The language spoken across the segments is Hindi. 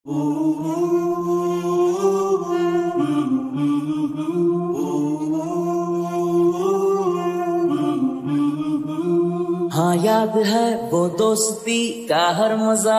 हाँ, याद है वो दोस्ती का हर मजा,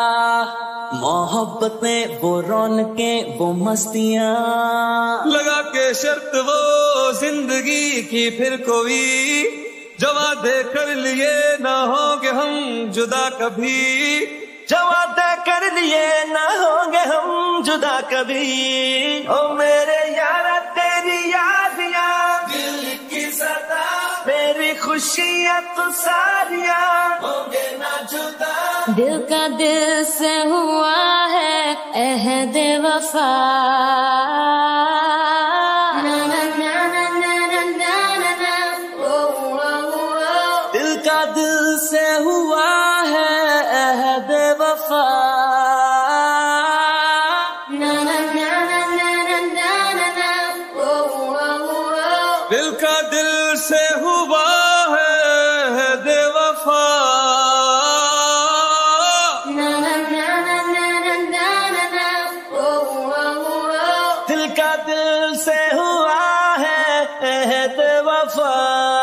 मोहब्बतें वो रौनकें वो मस्तियाँ, लगा के शर्त वो जिंदगी की फिर कोई, जो वादे कर लिए ना होंगे हम जुदा कभी, जो वादे कर लिए ना होंगे हम जुदा कभी। ओ मेरे यारा तेरी यादियाँ दिल की सदा, मेरी खुशियाँ तो सारियाँ होंगे ना जुदा। दिल का दिल से हुआ है अहद वफा, दिल का दिल से हुआ है अहद वफा, दिल का दिल से हुआ है बेवफा, दिल का दिल से हुआ है अहद वफा।